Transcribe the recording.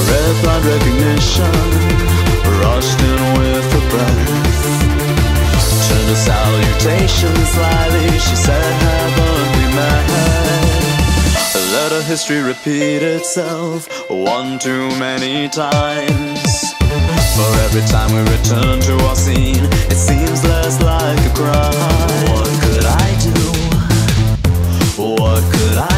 red blood recognition rushed in with a breath. Turned a salutation slyly, she said, haven't we met? Let her history repeat itself one too many times. For every time we return to our scene, it seems less like a crime. What could I do? What could I